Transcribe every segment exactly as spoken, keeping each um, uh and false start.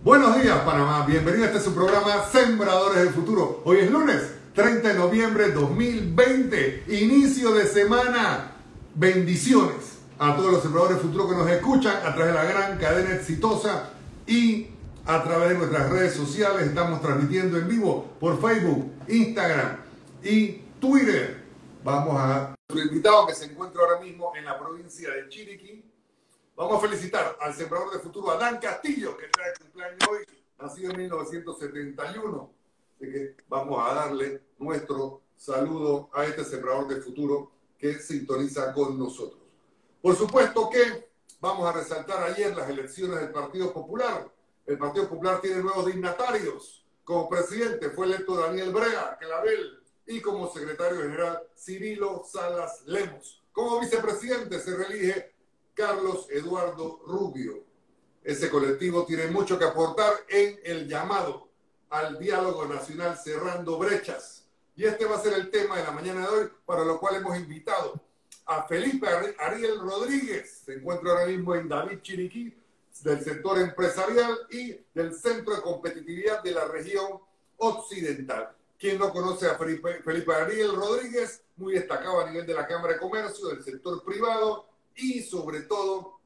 Buenos días, Panamá. Bienvenido a este su programa Sembradores del Futuro. Hoy es lunes treinta de noviembre de dos mil veinte, inicio de semana. Bendiciones a todos los sembradores del futuro que nos escuchan a través de la gran cadena exitosa y a través de nuestras redes sociales. Estamos transmitiendo en vivo por Facebook, Instagram y Twitter. Vamos a nuestro invitado que se encuentra ahora mismo en la provincia de Chiriquí. Vamos a felicitar al sembrador del futuro, Adán Castillo, que está de cumpleaños hoy, nacido en mil novecientos setenta y uno. Así que vamos a darle nuestro saludo a este sembrador del futuro que sintoniza con nosotros. Por supuesto que vamos a resaltar ayer las elecciones del Partido Popular. El Partido Popular tiene nuevos dignatarios. Como presidente fue electo Daniel Brea Clavel y como secretario general Cirilo Salas Lemos. Como vicepresidente se reelige Carlos Eduardo Rubio. Ese colectivo tiene mucho que aportar en el llamado al diálogo nacional cerrando brechas. Y este va a ser el tema de la mañana de hoy, para lo cual hemos invitado a Felipe Ariel Rodríguez. Se encuentra ahora mismo en David, Chiriquí, del sector empresarial y del Centro de Competitividad de la región occidental. ¿Quién no conoce a Felipe, Felipe Ariel Rodríguez? Muy destacado a nivel de la Cámara de Comercio, del sector privado, y sobre todo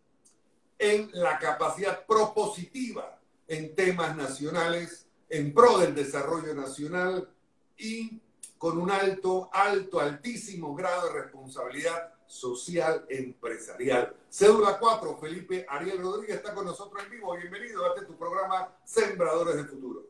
en la capacidad propositiva en temas nacionales, en pro del desarrollo nacional y con un alto, alto, altísimo grado de responsabilidad social empresarial. Cédula cuatro, Felipe Ariel Rodríguez está con nosotros en vivo. Bienvenido a este tu programa Sembradores del Futuro.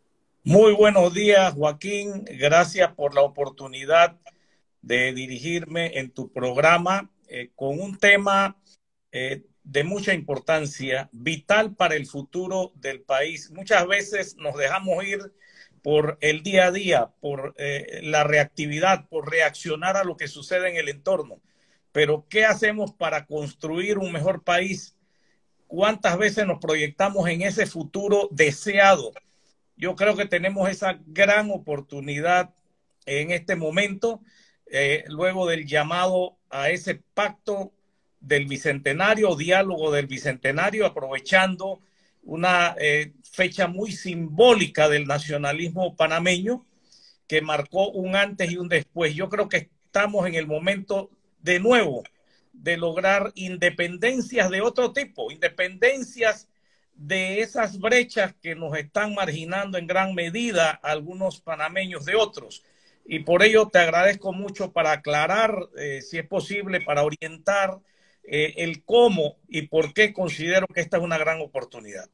Muy buenos días, Joaquín. Gracias por la oportunidad de dirigirme en tu programa. Eh, con un tema eh, de mucha importancia, vital para el futuro del país. Muchas veces nos dejamos ir por el día a día, por eh, la reactividad, por reaccionar a lo que sucede en el entorno. Pero, ¿qué hacemos para construir un mejor país? ¿Cuántas veces nos proyectamos en ese futuro deseado? Yo creo que tenemos esa gran oportunidad en este momento, eh, luego del llamado a ese pacto del Bicentenario, diálogo del Bicentenario, aprovechando una eh, fecha muy simbólica del nacionalismo panameño que marcó un antes y un después. Yo creo que estamos en el momento de nuevo de lograr independencias de otro tipo, independencias de esas brechas que nos están marginando en gran medida a algunos panameños de otros. Y por ello te agradezco mucho para aclarar, eh, si es posible, para orientar eh, el cómo y por qué considero que esta es una gran oportunidad.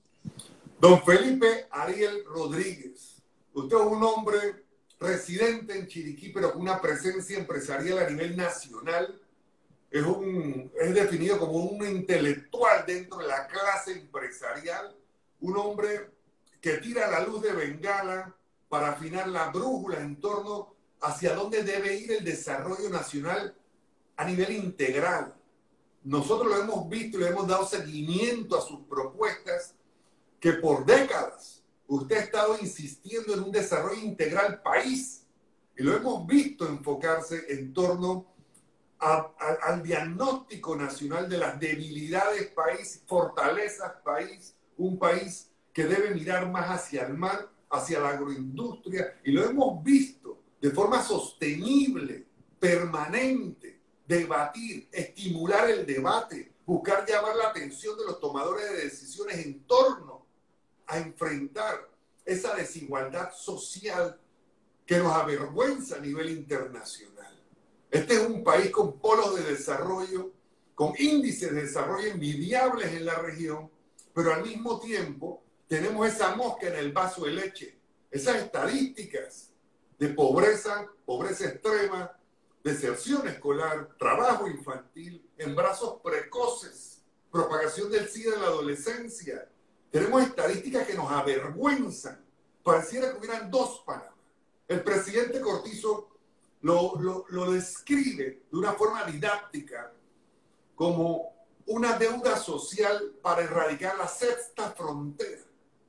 Don Felipe Ariel Rodríguez, usted es un hombre residente en Chiriquí, pero con una presencia empresarial a nivel nacional. Es, un, es definido como un intelectual dentro de la clase empresarial, un hombre que tira la luz de bengala para afinar la brújula en torno hacia dónde debe ir el desarrollo nacional a nivel integral. Nosotros lo hemos visto y le hemos dado seguimiento a sus propuestas, que por décadas usted ha estado insistiendo en un desarrollo integral país, y lo hemos visto enfocarse en torno a, a, al diagnóstico nacional de las debilidades país, fortalezas país, un país que debe mirar más hacia el mar, hacia la agroindustria, y lo hemos visto de forma sostenible, permanente, debatir, estimular el debate, buscar llamar la atención de los tomadores de decisiones en torno a enfrentar esa desigualdad social que nos avergüenza a nivel internacional. Este es un país con polos de desarrollo, con índices de desarrollo envidiables en la región, pero al mismo tiempo tenemos esa mosca en el vaso de leche, esas estadísticas de pobreza, pobreza extrema, deserción escolar, trabajo infantil, embarazos precoces, propagación del SIDA en la adolescencia. Tenemos estadísticas que nos avergüenzan. Pareciera que hubieran dos Panamá. El presidente Cortizo lo, lo, lo describe de una forma didáctica como una deuda social para erradicar la sexta frontera.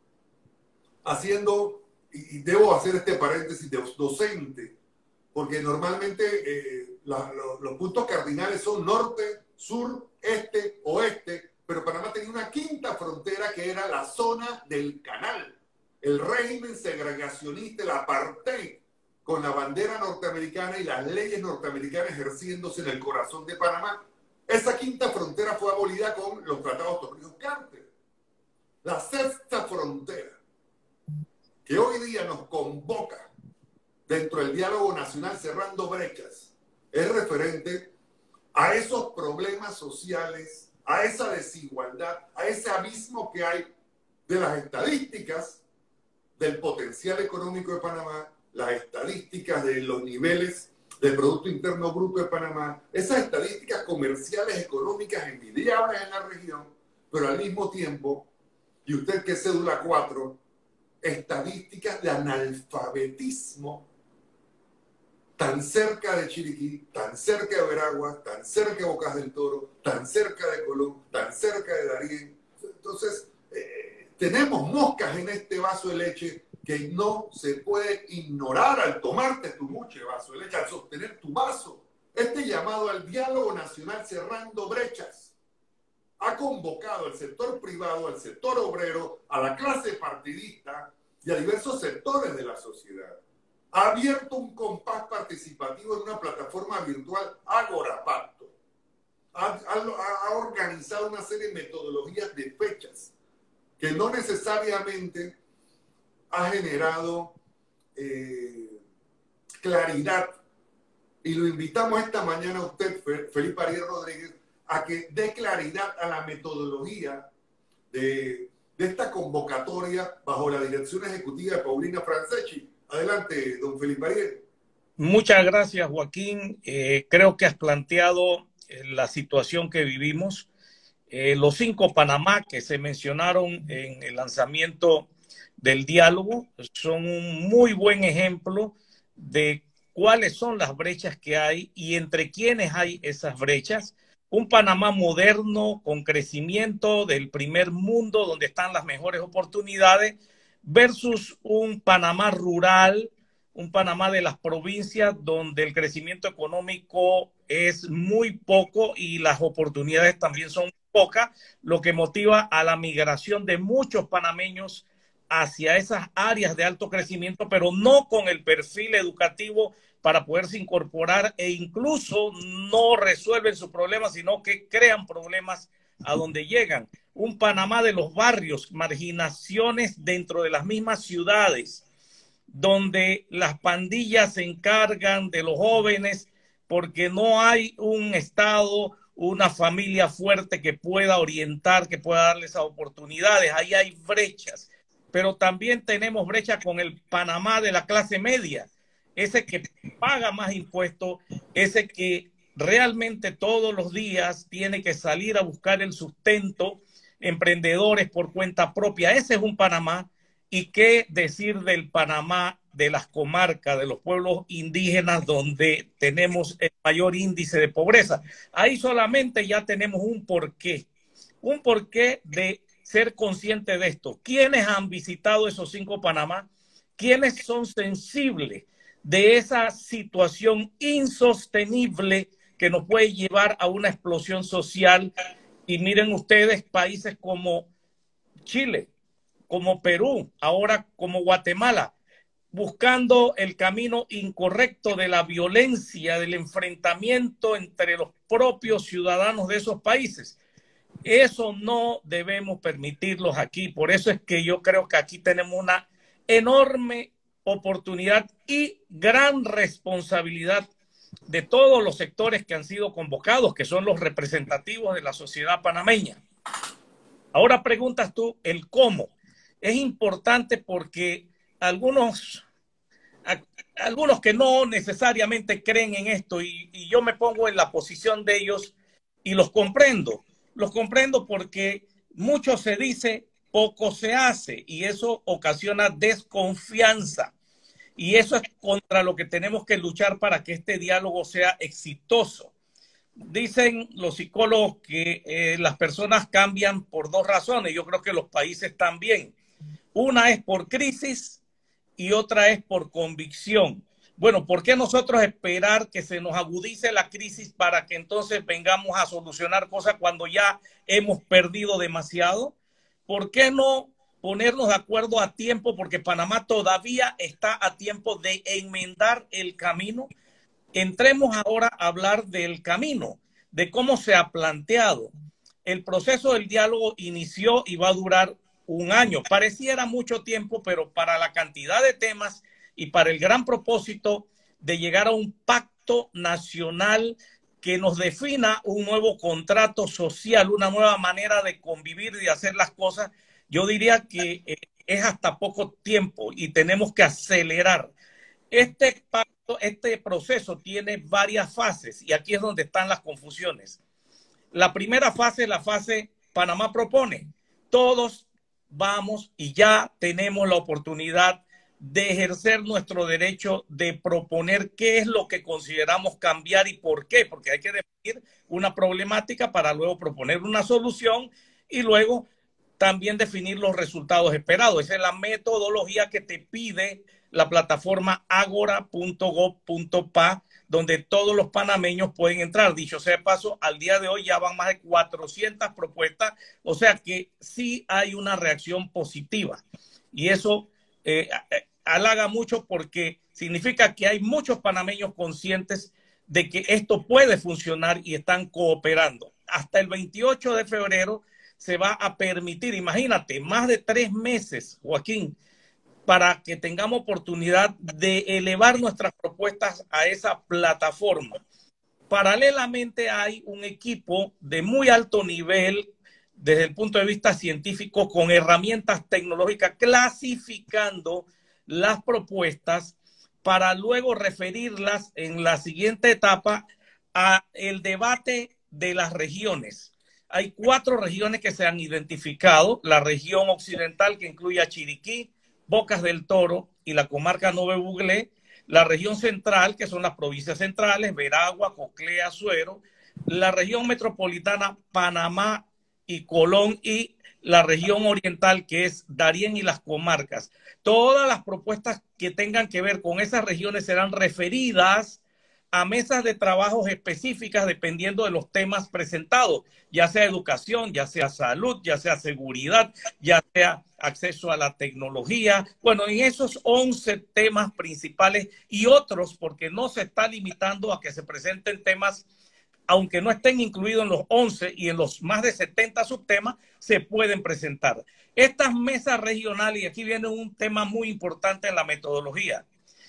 Haciendo, y debo hacer este paréntesis de docente, porque normalmente eh, la, lo, los puntos cardinales son norte, sur, este, oeste, pero Panamá tenía una quinta frontera que era la zona del canal. El régimen segregacionista, el apartheid, con la bandera norteamericana y las leyes norteamericanas ejerciéndose en el corazón de Panamá. Esa quinta frontera fue abolida con los tratados Torrijos-Carter. La sexta frontera, que hoy día nos convoca dentro del diálogo nacional cerrando brechas, es referente a esos problemas sociales, a esa desigualdad, a ese abismo que hay de las estadísticas del potencial económico de Panamá, las estadísticas de los niveles del Producto Interno Bruto de Panamá, esas estadísticas comerciales, económicas envidiables en la región, pero al mismo tiempo, y usted que es cédula cuatro, estadísticas de analfabetismo tan cerca de Chiriquí, tan cerca de Veraguas, tan cerca de Bocas del Toro, tan cerca de Colón, tan cerca de Darién. Entonces, eh, tenemos moscas en este vaso de leche que no se puede ignorar al tomarte tu mucho vaso de leche, al sostener tu vaso. Este llamado al diálogo nacional cerrando brechas ha convocado al sector privado, al sector obrero, a la clase partidista y a diversos sectores de la sociedad. Ha abierto un compás participativo en una plataforma virtual, Agora Pacto. Ha, ha, ha organizado una serie de metodologías de fechas que no necesariamente ha generado eh, claridad. Y lo invitamos esta mañana a usted, Felipe Ariel Rodríguez, a que dé claridad a la metodología de, de esta convocatoria bajo la dirección ejecutiva de Paulina Franceschi. Adelante, don Felipe Ariel. Muchas gracias, Joaquín. Eh, creo que has planteado eh, la situación que vivimos. Eh, los cinco Panamá que se mencionaron en el lanzamiento del diálogo son un muy buen ejemplo de cuáles son las brechas que hay y entre quiénes hay esas brechas. Un Panamá moderno, con crecimiento del primer mundo, donde están las mejores oportunidades, versus un Panamá rural, un Panamá de las provincias, donde el crecimiento económico es muy poco y las oportunidades también son pocas, lo que motiva a la migración de muchos panameños hacia esas áreas de alto crecimiento, pero no con el perfil educativo para poderse incorporar, e incluso no resuelven sus problemas, sino que crean problemas a donde llegan. Un Panamá de los barrios, marginaciones dentro de las mismas ciudades, donde las pandillas se encargan de los jóvenes porque no hay un Estado, una familia fuerte que pueda orientar, que pueda darles oportunidades. Ahí hay brechas. Pero también tenemos brecha con el Panamá de la clase media, ese que paga más impuestos, ese que realmente todos los días tiene que salir a buscar el sustento, emprendedores por cuenta propia. Ese es un Panamá. ¿Y qué decir del Panamá de las comarcas, de los pueblos indígenas, donde tenemos el mayor índice de pobreza? Ahí solamente ya tenemos un porqué, un porqué de ser consciente de esto. ¿Quiénes han visitado esos cinco Panamá? ¿Quiénes son sensibles de esa situación insostenible que nos puede llevar a una explosión social? Y miren ustedes, países como Chile, como Perú, ahora como Guatemala, buscando el camino incorrecto de la violencia, del enfrentamiento entre los propios ciudadanos de esos países. Eso no debemos permitirlos aquí. Por eso es que yo creo que aquí tenemos una enorme oportunidad y gran responsabilidad de todos los sectores que han sido convocados, que son los representativos de la sociedad panameña. Ahora preguntas tú el cómo. Es importante porque algunos, a, algunos que no necesariamente creen en esto, y, y yo me pongo en la posición de ellos y los comprendo. Los comprendo porque mucho se dice, poco se hace, y eso ocasiona desconfianza. Y eso es contra lo que tenemos que luchar para que este diálogo sea exitoso. Dicen los psicólogos que eh, las personas cambian por dos razones. Yo creo que los países también. Una es por crisis y otra es por convicción. Bueno, ¿por qué nosotros esperar que se nos agudice la crisis para que entonces vengamos a solucionar cosas cuando ya hemos perdido demasiado? ¿Por qué no ponernos de acuerdo a tiempo? Porque Panamá todavía está a tiempo de enmendar el camino. Entremos ahora a hablar del camino, de cómo se ha planteado. El proceso del diálogo inició y va a durar un año. Pareciera mucho tiempo, pero para la cantidad de temas y para el gran propósito de llegar a un pacto nacional que nos defina un nuevo contrato social, una nueva manera de convivir y de hacer las cosas, yo diría que eh, es hasta poco tiempo y tenemos que acelerar. Este pacto, este proceso tiene varias fases y aquí es donde están las confusiones. La primera fase es la fase Panamá propone. Todos vamos y ya tenemos la oportunidad de ejercer nuestro derecho de proponer qué es lo que consideramos cambiar y por qué, porque hay que definir una problemática para luego proponer una solución y luego también definir los resultados esperados. Esa es la metodología que te pide la plataforma agora punto gob punto pa, donde todos los panameños pueden entrar. Dicho sea de paso, al día de hoy ya van más de cuatrocientas propuestas, o sea que sí hay una reacción positiva. Y eso eh, halaga mucho porque significa que hay muchos panameños conscientes de que esto puede funcionar y están cooperando. Hasta el veintiocho de febrero se va a permitir, imagínate, más de tres meses, Joaquín, para que tengamos oportunidad de elevar nuestras propuestas a esa plataforma. Paralelamente hay un equipo de muy alto nivel desde el punto de vista científico con herramientas tecnológicas clasificando las propuestas para luego referirlas en la siguiente etapa a el debate de las regiones. Hay cuatro regiones que se han identificado: la región occidental, que incluye a Chiriquí, Bocas del Toro y la comarca Nuevo Buglé; la región central, que son las provincias centrales, Veragua, Coclé, Azuero; la región metropolitana, Panamá y Colón; y la región oriental, que es Darién y las comarcas. Todas las propuestas que tengan que ver con esas regiones serán referidas a mesas de trabajos específicas dependiendo de los temas presentados, ya sea educación, ya sea salud, ya sea seguridad, ya sea acceso a la tecnología. Bueno, en esos once temas principales y otros, porque no se está limitando a que se presenten temas, aunque no estén incluidos en los once y en los más de setenta subtemas, se pueden presentar. Estas mesas regionales, y aquí viene un tema muy importante en la metodología,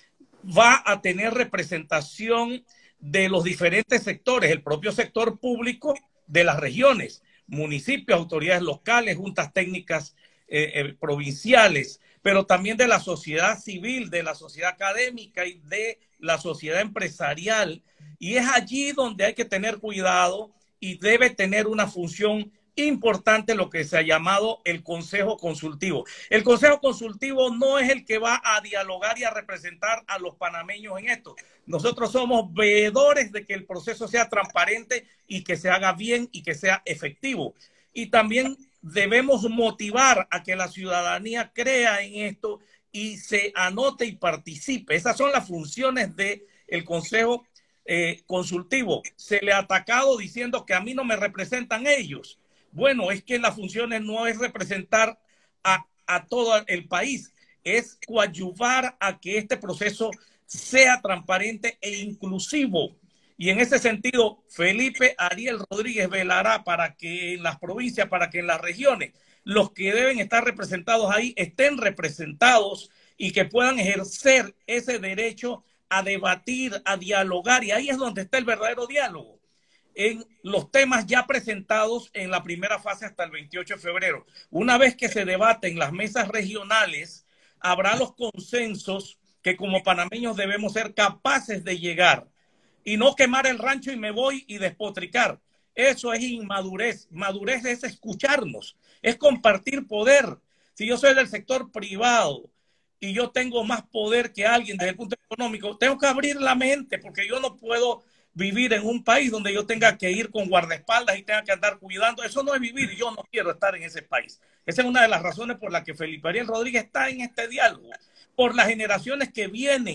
va a tener representación de los diferentes sectores, el propio sector público de las regiones, municipios, autoridades locales, juntas técnicas eh, eh, provinciales, pero también de la sociedad civil, de la sociedad académica y de la sociedad empresarial. Y es allí donde hay que tener cuidado y debe tener una función importante lo que se ha llamado el Consejo Consultivo. El Consejo Consultivo no es el que va a dialogar y a representar a los panameños en esto. Nosotros somos veedores de que el proceso sea transparente y que se haga bien y que sea efectivo. Y también debemos motivar a que la ciudadanía crea en esto y se anote y participe. Esas son las funciones del Consejo eh, Consultivo. Se le ha atacado diciendo que a mí no me representan ellos. Bueno, es que las funciones no es representar a, a todo el país, es coadyuvar a que este proceso sea transparente e inclusivo. Y en ese sentido, Felipe Ariel Rodríguez velará para que en las provincias, para que en las regiones, los que deben estar representados ahí estén representados y que puedan ejercer ese derecho a debatir, a dialogar. Y ahí es donde está el verdadero diálogo, en los temas ya presentados en la primera fase hasta el veintiocho de febrero. Una vez que se debate en las mesas regionales, habrá los consensos que como panameños debemos ser capaces de llegar y no quemar el rancho y me voy y despotricar. Eso es inmadurez. Madurez es escucharnos, es compartir poder. Si yo soy del sector privado y yo tengo más poder que alguien desde el punto económico, tengo que abrir la mente, porque yo no puedo vivir en un país donde yo tenga que ir con guardaespaldas y tenga que andar cuidando. Eso no es vivir y yo no quiero estar en ese país. Esa es una de las razones por las que Felipe Ariel Rodríguez está en este diálogo, por las generaciones que vienen,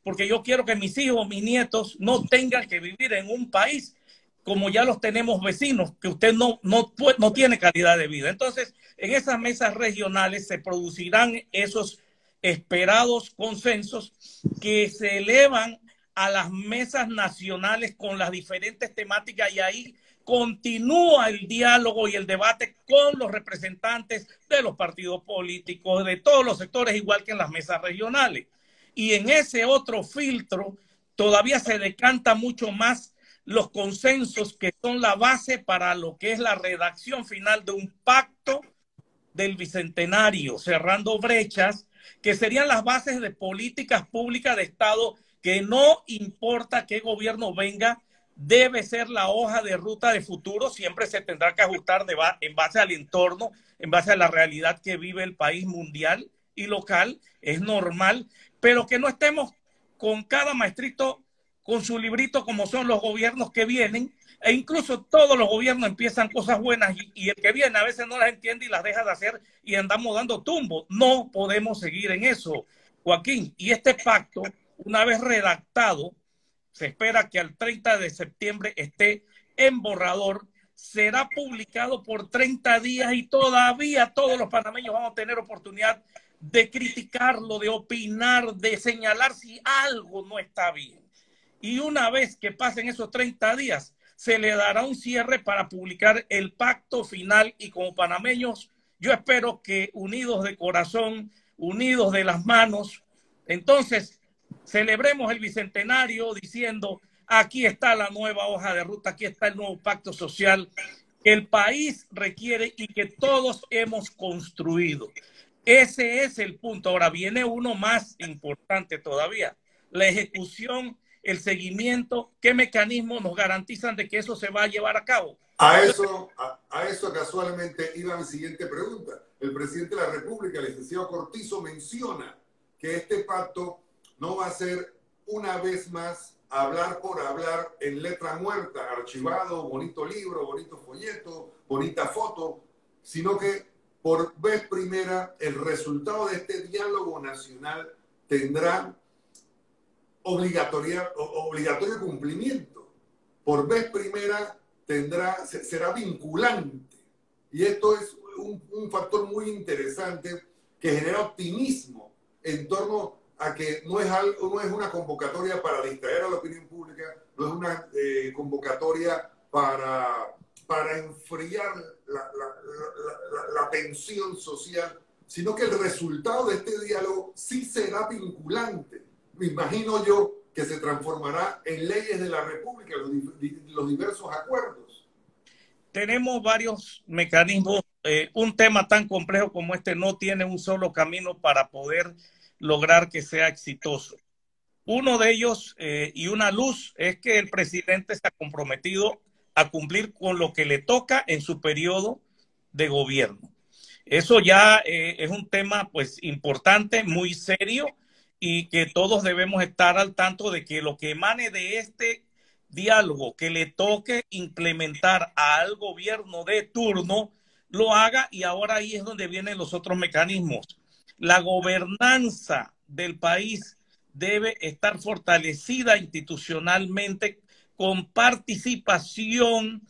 porque yo quiero que mis hijos, mis nietos no tengan que vivir en un país como ya los tenemos vecinos, que usted no, no, no tiene calidad de vida. Entonces, en esas mesas regionales se producirán esos esperados consensos que se elevan a las mesas nacionales con las diferentes temáticas, y ahí continúa el diálogo y el debate con los representantes de los partidos políticos, de todos los sectores, igual que en las mesas regionales. Y en ese otro filtro todavía se decanta mucho más los consensos que son la base para lo que es la redacción final de un pacto del Bicentenario, cerrando brechas, que serían las bases de políticas públicas de Estado, que no importa qué gobierno venga, debe ser la hoja de ruta de futuro. Siempre se tendrá que ajustar de ba en base al entorno, en base a la realidad que vive el país mundial y local, es normal, pero que no estemos con cada maestrito con su librito, como son los gobiernos que vienen, e incluso todos los gobiernos empiezan cosas buenas y, y el que viene a veces no las entiende y las deja de hacer y andamos dando tumbos. No podemos seguir en eso, Joaquín. Y este pacto, una vez redactado, se espera que al treinta de septiembre esté en borrador, será publicado por treinta días y todavía todos los panameños vamos a tener oportunidad de criticarlo, de opinar, de señalar si algo no está bien. Y una vez que pasen esos treinta días, se le dará un cierre para publicar el pacto final, y como panameños, yo espero que unidos de corazón, unidos de las manos, entonces celebremos el Bicentenario diciendo: aquí está la nueva hoja de ruta, aquí está el nuevo pacto social que el país requiere y que todos hemos construido. Ese es el punto. Ahora viene uno más importante todavía: la ejecución, el seguimiento. ¿Qué mecanismos nos garantizan de que eso se va a llevar a cabo? A eso, a, a eso casualmente iba mi siguiente pregunta. El presidente de la República, el licenciado Cortizo, menciona que este pacto no va a ser una vez más hablar por hablar en letra muerta, archivado, bonito libro, bonito folleto, bonita foto, sino que por vez primera el resultado de este diálogo nacional tendrá obligatoria, obligatorio cumplimiento. Por vez primera tendrá, será vinculante. Y esto es un, un factor muy interesante que genera optimismo en torno a que no es, algo, no es una convocatoria para distraer a la opinión pública, no es una eh, convocatoria para, para enfriar la, la, la, la, la tensión social, sino que el resultado de este diálogo sí será vinculante. Me imagino yo que se transformará en leyes de la República, los, los diversos acuerdos. Tenemos varios mecanismos. Eh, un tema tan complejo como este no tiene un solo camino para poder lograr que sea exitoso. Uno de ellos, eh, y una luz, es que el presidente se ha comprometido a cumplir con lo que le toca en su periodo de gobierno. Eso ya eh, es un tema pues importante, muy serio, y que todos debemos estar al tanto de que lo que emane de este diálogo que le toque implementar al gobierno de turno, lo haga. Y ahora ahí es donde vienen los otros mecanismos. La gobernanza del país debe estar fortalecida institucionalmente con participación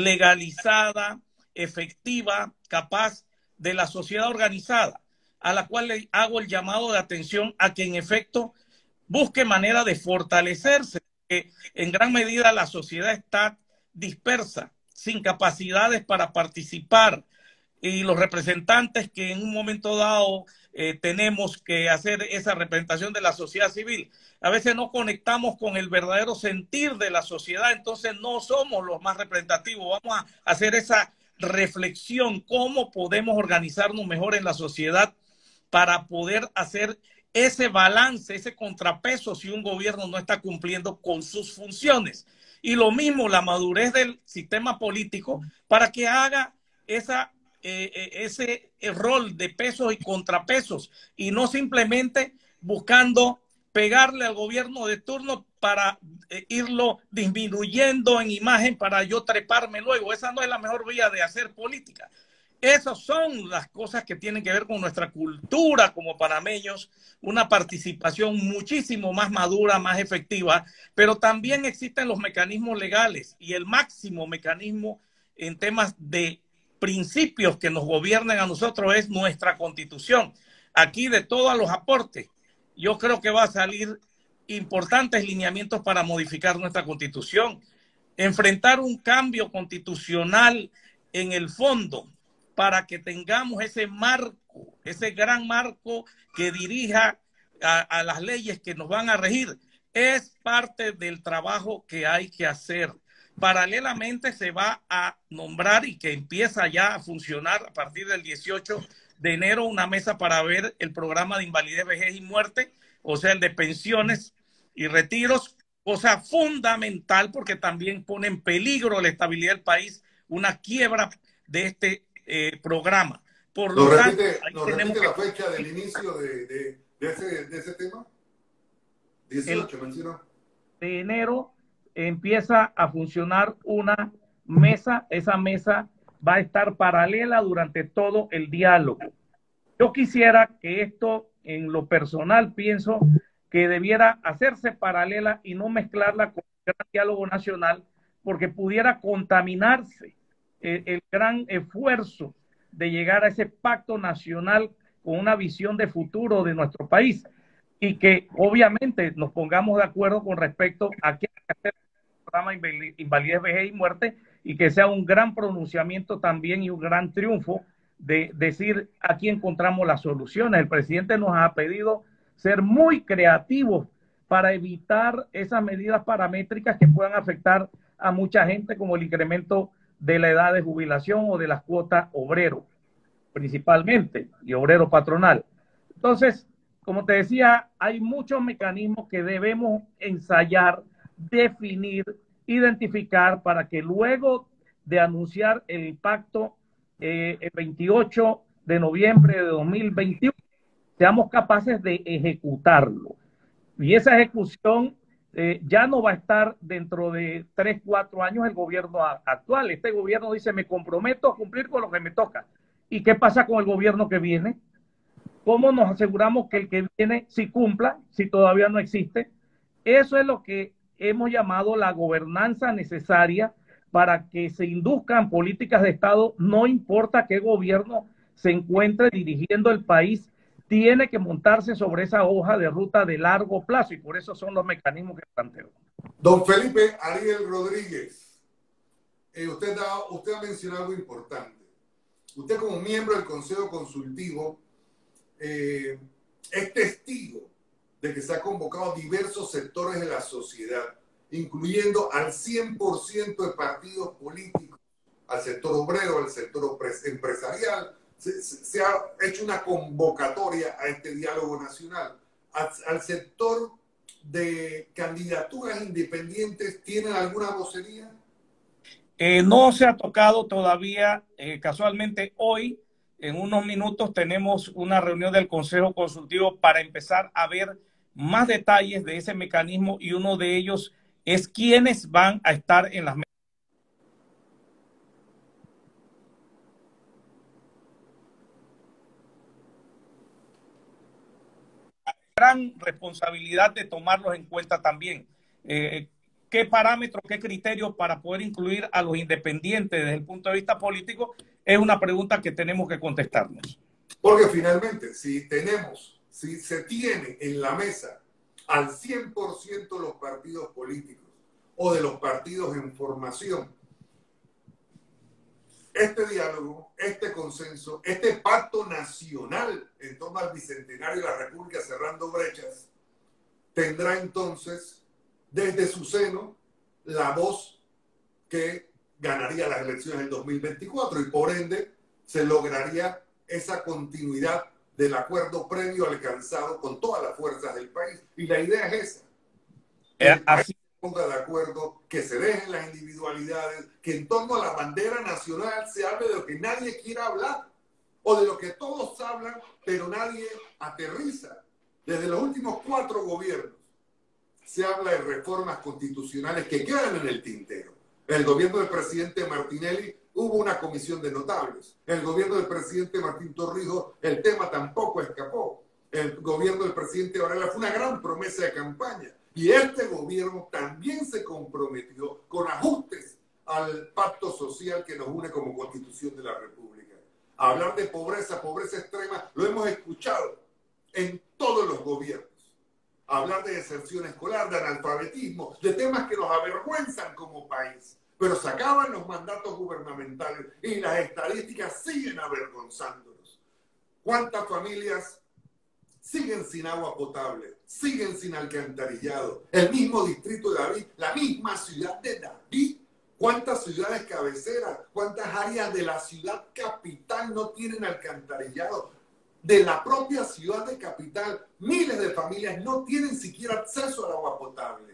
legalizada, efectiva, capaz de la sociedad organizada, a la cual le hago el llamado de atención a que en efecto busque manera de fortalecerse, porque en gran medida la sociedad está dispersa, sin capacidades para participar, y los representantes que en un momento dado eh, tenemos que hacer esa representación de la sociedad civil, a veces no conectamos con el verdadero sentir de la sociedad, entonces no somos los más representativos. Vamos a hacer esa reflexión, cómo podemos organizarnos mejor en la sociedad para poder hacer ese balance, ese contrapeso si un gobierno no está cumpliendo con sus funciones. Y lo mismo, la madurez del sistema político para que haga esa, eh, ese rol de pesos y contrapesos, y no simplemente buscando pegarle al gobierno de turno para eh, irlo disminuyendo en imagen para yo treparme luego. Esa no es la mejor vía de hacer política. Esas son las cosas que tienen que ver con nuestra cultura como panameños, una participación muchísimo más madura, más efectiva, pero también existen los mecanismos legales y el máximo mecanismo en temas de principios que nos gobiernan a nosotros es nuestra Constitución. Aquí de todos los aportes, yo creo que va a salir importantes lineamientos para modificar nuestra Constitución, enfrentar un cambio constitucional en el fondo, para que tengamos ese marco, ese gran marco que dirija a, a las leyes que nos van a regir. Es parte del trabajo que hay que hacer. Paralelamente se va a nombrar y que empieza ya a funcionar a partir del dieciocho de enero una mesa para ver el programa de invalidez, vejez y muerte, o sea, el de pensiones y retiros, cosa fundamental porque también pone en peligro la estabilidad del país, una quiebra de este Eh, programa. Por lo ¿Nos tanto, repite, ahí nos tenemos repite que... la fecha del inicio de, de, de, ese, de ese tema? dieciocho, mencionó. De enero empieza a funcionar una mesa. Esa mesa va a estar paralela durante todo el diálogo. Yo quisiera que esto, en lo personal, pienso que debiera hacerse paralela y no mezclarla con el gran diálogo nacional, porque pudiera contaminarse el, el gran esfuerzo de llegar a ese pacto nacional con una visión de futuro de nuestro país y que obviamente nos pongamos de acuerdo con respecto a qué hay que hacer el programa invalidez, vejez y muerte, y que sea un gran pronunciamiento también y un gran triunfo de decir aquí encontramos las soluciones. El presidente nos ha pedido ser muy creativos para evitar esas medidas paramétricas que puedan afectar a mucha gente, como el incremento de la edad de jubilación o de las cuotas obrero, principalmente, y obrero patronal. Entonces, como te decía, hay muchos mecanismos que debemos ensayar, definir, identificar para que luego de anunciar el pacto eh, el veintiocho de noviembre de dos mil veintiuno seamos capaces de ejecutarlo. Y esa ejecución eh, ya no va a estar dentro de tres, cuatro años el gobierno actual. Este gobierno dice, me comprometo a cumplir con lo que me toca. ¿Y qué pasa con el gobierno que viene? ¿Cómo nos aseguramos que el que viene sí cumpla, si todavía no existe? Eso es lo que hemos llamado la gobernanza necesaria para que se induzcan políticas de Estado, no importa qué gobierno se encuentre dirigiendo el país, tiene que montarse sobre esa hoja de ruta de largo plazo, y por eso son los mecanismos que planteo. Don Felipe Ariel Rodríguez, eh, usted, ha, usted ha mencionado algo importante. Usted, como miembro del Consejo Consultivo, eh, es testigo de que se ha convocado a diversos sectores de la sociedad, incluyendo al cien por ciento de partidos políticos, al sector obrero, al sector empresarial. Se, se ha hecho una convocatoria a este diálogo nacional. Al, al sector de candidaturas independientes, ¿tienen alguna vocería? Eh, no se ha tocado todavía. Eh, casualmente hoy, en unos minutos, tenemos una reunión del Consejo Consultivo para empezar a ver más detalles de ese mecanismo, y uno de ellos es quiénes van a estar en las mesas. Gran responsabilidad de tomarlos en cuenta también. Eh, ¿Qué parámetros, qué criterios para poder incluir a los independientes desde el punto de vista político? Es una pregunta que tenemos que contestarnos. Porque finalmente, si tenemos, si se tiene en la mesa al cien por ciento de los partidos políticos o de los partidos en formación, este diálogo, este consenso, este pacto nacional en torno al bicentenario de la República cerrando brechas, tendrá entonces desde su seno la voz que ganaría las elecciones del dos mil veinticuatro, y por ende se lograría esa continuidad del acuerdo previo alcanzado con todas las fuerzas del país. Y la idea es esa. Que el país se ponga de acuerdo, que se dejen las individualidades, que en torno a la bandera nacional se hable de lo que nadie quiera hablar, o de lo que todos hablan, pero nadie aterriza. Desde los últimos cuatro gobiernos se habla de reformas constitucionales que quedan en el tintero. En el gobierno del presidente Martinelli hubo una comisión de notables. El gobierno del presidente Martín Torrijos, el tema tampoco escapó. El gobierno del presidente Varela fue una gran promesa de campaña. Y este gobierno también se comprometió con ajustes al pacto social que nos une como Constitución de la República. Hablar de pobreza, pobreza extrema, lo hemos escuchado en todos los gobiernos. Hablar de deserción escolar, de analfabetismo, de temas que nos avergüenzan como país. Pero se acaban los mandatos gubernamentales y las estadísticas siguen avergonzándonos. ¿Cuántas familias siguen sin agua potable, siguen sin alcantarillado? El mismo distrito de David, la misma ciudad de David. ¿Cuántas ciudades cabeceras, cuántas áreas de la ciudad capital no tienen alcantarillado? De la propia ciudad de capital, miles de familias no tienen siquiera acceso al agua potable.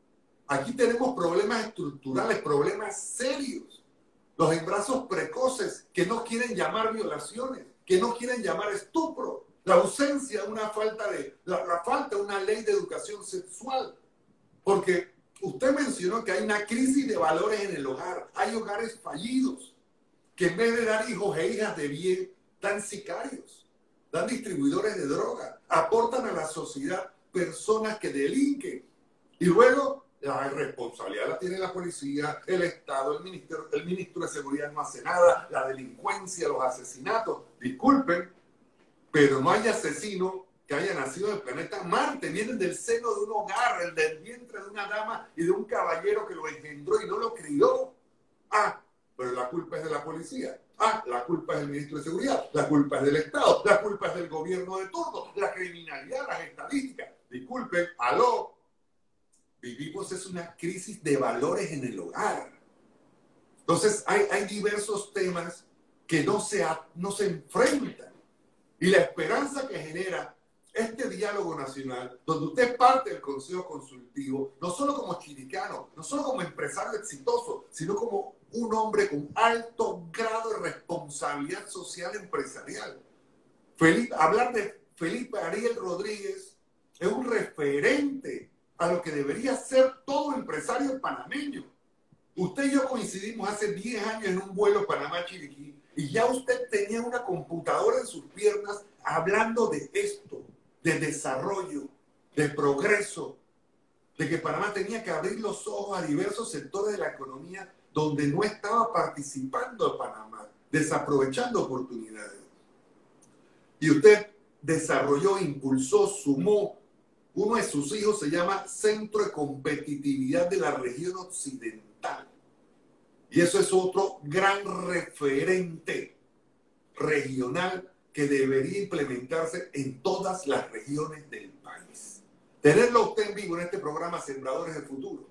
Aquí tenemos problemas estructurales, problemas serios. Los embarazos precoces que no quieren llamar violaciones, que no quieren llamar estupro. La ausencia de una falta de, la, la falta de una ley de educación sexual. Porque usted mencionó que hay una crisis de valores en el hogar. Hay hogares fallidos que en vez de dar hijos e hijas de bien, dan sicarios, dan distribuidores de droga, aportan a la sociedad personas que delinquen. Y luego la responsabilidad la tiene la policía, el Estado, el ministro, el ministro de Seguridad no hace nada, la delincuencia, los asesinatos. Disculpen, pero no hay asesino que haya nacido en el planeta Marte. Vienen del seno de un hogar, el del vientre de una dama y de un caballero que lo engendró y no lo crió. Ah, pero la culpa es de la policía. Ah, la culpa es del ministro de Seguridad. La culpa es del Estado. La culpa es del gobierno de turno. La criminalidad, las estadísticas. Disculpen, aló. Vivimos es una crisis de valores en el hogar. Entonces hay, hay diversos temas que no se, no se enfrentan. Y la esperanza que genera este diálogo nacional, donde usted es parte del Consejo Consultivo, no solo como chiricano, no solo como empresario exitoso, sino como un hombre con alto grado de responsabilidad social empresarial. Felipe, hablar de Felipe Ariel Rodríguez es un referente a lo que debería ser todo empresario panameño. Usted y yo coincidimos hace diez años en un vuelo Panamá-Chiriquí y ya usted tenía una computadora en sus piernas hablando de esto, de desarrollo, de progreso, de que Panamá tenía que abrir los ojos a diversos sectores de la economía donde no estaba participando Panamá, desaprovechando oportunidades. Y usted desarrolló, impulsó, sumó. Uno de sus hijos se llama Centro de Competitividad de la Región Occidental. Y eso es otro gran referente regional que debería implementarse en todas las regiones del país. Tenerlo a usted en vivo en este programa Sembradores del Futuro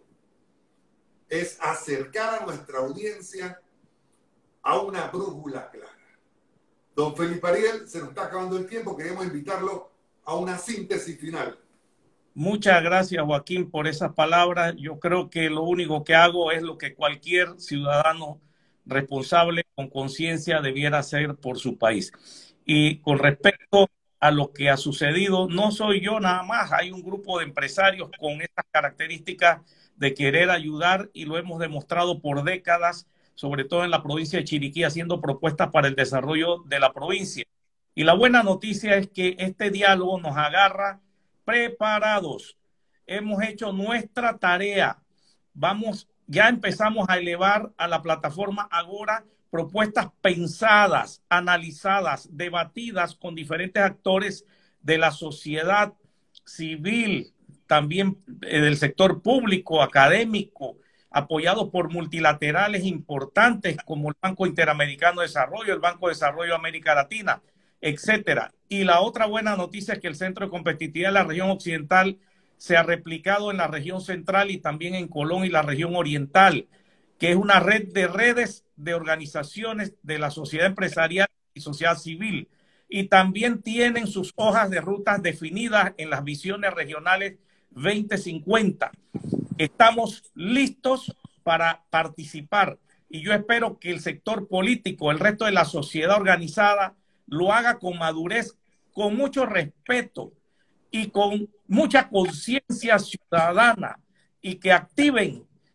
es acercar a nuestra audiencia a una brújula clara. Don Felipe Ariel, se nos está acabando el tiempo, queremos invitarlo a una síntesis final. Muchas gracias, Joaquín, por esas palabras. Yo creo que lo único que hago es lo que cualquier ciudadano responsable con conciencia debiera hacer por su país. Y con respecto a lo que ha sucedido, no soy yo nada más, hay un grupo de empresarios con estas características de querer ayudar y lo hemos demostrado por décadas, sobre todo en la provincia de Chiriquí, haciendo propuestas para el desarrollo de la provincia. Y la buena noticia es que este diálogo nos agarra preparados. Hemos hecho nuestra tarea. Vamos, ya empezamos a elevar a la plataforma Agora propuestas pensadas, analizadas, debatidas con diferentes actores de la sociedad civil, también del sector público, académico, apoyados por multilaterales importantes como el Banco Interamericano de Desarrollo, el Banco de Desarrollo de América Latina, etcétera. Y la otra buena noticia es que el Centro de Competitividad de la región occidental se ha replicado en la región central y también en Colón y la región oriental, que es una red de redes de organizaciones de la sociedad empresarial y sociedad civil. Y también tienen sus hojas de rutas definidas en las visiones regionales veinte cincuenta. Estamos listos para participar y yo espero que el sector político, el resto de la sociedad organizada, lo haga con madurez, con mucho respeto y con mucha conciencia ciudadana y que activen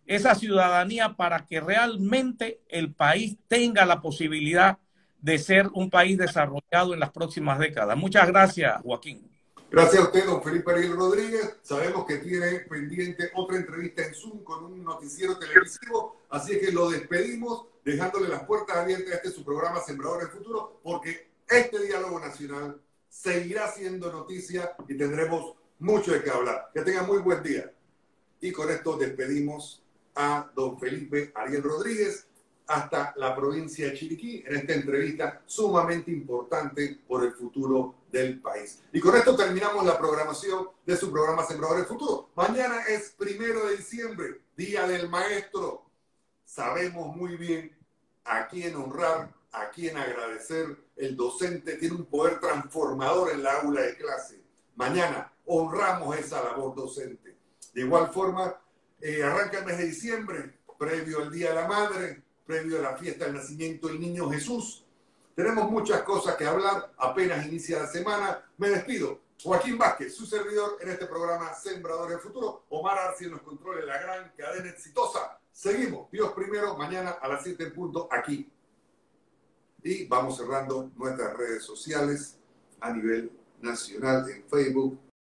esa ciudadanía para que realmente el país tenga la posibilidad de ser un país desarrollado en las próximas décadas. Muchas gracias, Joaquín. Gracias a usted, don Felipe Ariel Rodríguez. Sabemos que tiene pendiente otra entrevista en Zoom con un noticiero televisivo, así que lo despedimos dejándole las puertas abiertas a este su programa Sembradores del Futuro, porque este diálogo nacional seguirá siendo noticia y tendremos mucho de qué hablar. Que tengan muy buen día. Y con esto despedimos a don Felipe Ariel Rodríguez hasta la provincia de Chiriquí en esta entrevista sumamente importante por el futuro del país. Y con esto terminamos la programación de su programa Sembradores del Futuro. Mañana es primero de diciembre, Día del Maestro. Sabemos muy bien a quién honrar, a quién agradecer. El docente tiene un poder transformador en la aula de clase. Mañana honramos esa labor docente. De igual forma, eh, arranca el mes de diciembre, previo al Día de la Madre, previo a la fiesta del nacimiento del Niño Jesús. Tenemos muchas cosas que hablar, apenas inicia la semana. Me despido. Joaquín Vázquez, su servidor en este programa Sembradores del Futuro. Omar Arce en los controles, la gran cadena exitosa. Seguimos, Dios primero, mañana a las siete en punto aquí. Y vamos cerrando nuestras redes sociales a nivel nacional en Facebook,